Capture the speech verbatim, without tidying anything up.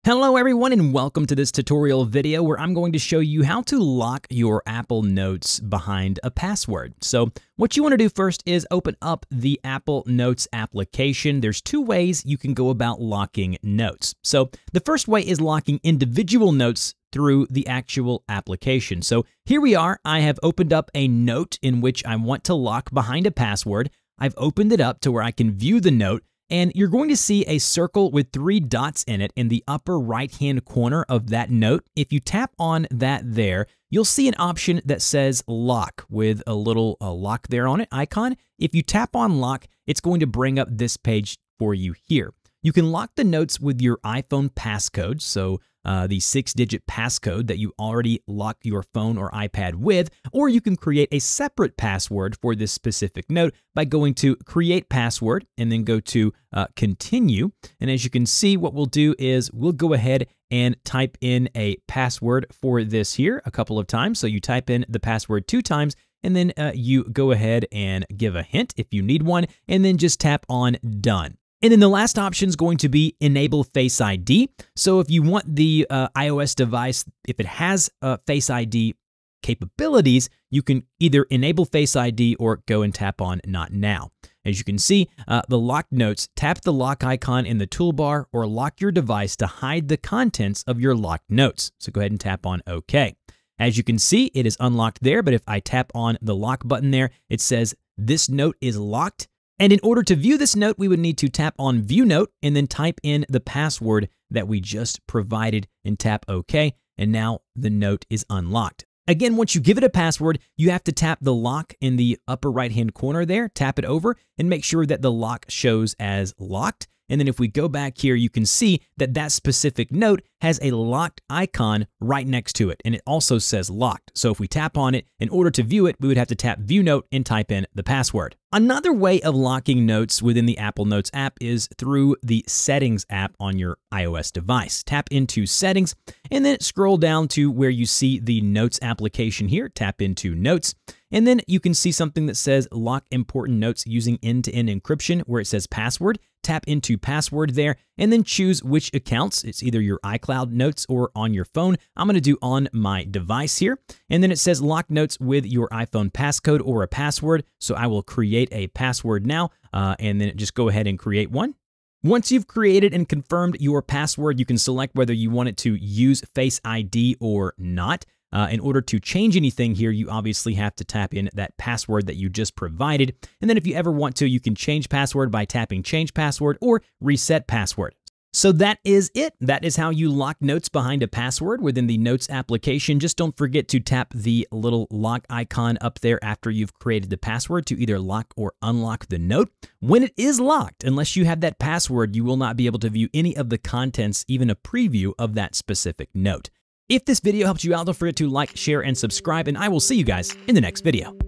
Hello everyone and welcome to this tutorial video where I'm going to show you how to lock your Apple Notes behind a password. So what you want to do first is open up the Apple Notes application. There's two ways you can go about locking notes. So the first way is locking individual notes through the actual application. So here we are. I have opened up a note in which I want to lock behind a password. I've opened it up to where I can view the note. And you're going to see a circle with three dots in it in the upper right-hand corner of that note. If you tap on that there, you'll see an option that says lock with a little uh, lock there on it icon. If you tap on lock, it's going to bring up this page for you here. You can lock the notes with your iPhone passcode, so uh, the six-digit passcode that you already lock your phone or iPad with, or you can create a separate password for this specific note by going to Create Password and then go to uh, Continue. And as you can see, what we'll do is we'll go ahead and type in a password for this here a couple of times. So you type in the password two times, and then uh, you go ahead and give a hint if you need one, and then just tap on Done. And then the last option is going to be Enable Face I D. So if you want the uh, iOS device, if it has uh, Face I D capabilities, you can either enable Face I D or go and tap on Not Now. As you can see, uh, the locked notes, tap the lock icon in the toolbar or lock your device to hide the contents of your locked notes. So go ahead and tap on OK. As you can see, it is unlocked there, but if I tap on the lock button there, it says this note is locked. And in order to view this note, we would need to tap on View Note and then type in the password that we just provided and tap OK. And now the note is unlocked. Again, once you give it a password, you have to tap the lock in the upper right-hand corner there, tap it over, and make sure that the lock shows as locked. And then if we go back here, you can see that that specific note has a locked icon right next to it, and it also says locked. So if we tap on it, in order to view it, we would have to tap View Note and type in the password. Another way of locking notes within the Apple Notes app is through the Settings app on your iOS device. Tap into Settings, and then scroll down to where you see the Notes application here. Tap into Notes. And then you can see something that says lock important notes using end-to-end encryption where it says password. Tap into password there and then choose which accounts. It's either your iCloud notes or on your phone. I'm going to do on my device here. And then it says lock notes with your iPhone passcode or a password. So I will create a password now uh, and then just go ahead and create one. Once you've created and confirmed your password, you can select whether you want it to use Face I D or not. Uh, in order to change anything here, you obviously have to tap in that password that you just provided. And then if you ever want to, you can change password by tapping Change Password or Reset Password. So that is it. That is how you lock notes behind a password within the Notes application. Just don't forget to tap the little lock icon up there after you've created the password to either lock or unlock the note. When it is locked, unless you have that password, you will not be able to view any of the contents, even a preview of that specific note. If this video helped you out, don't forget to like, share, and subscribe, and I will see you guys in the next video.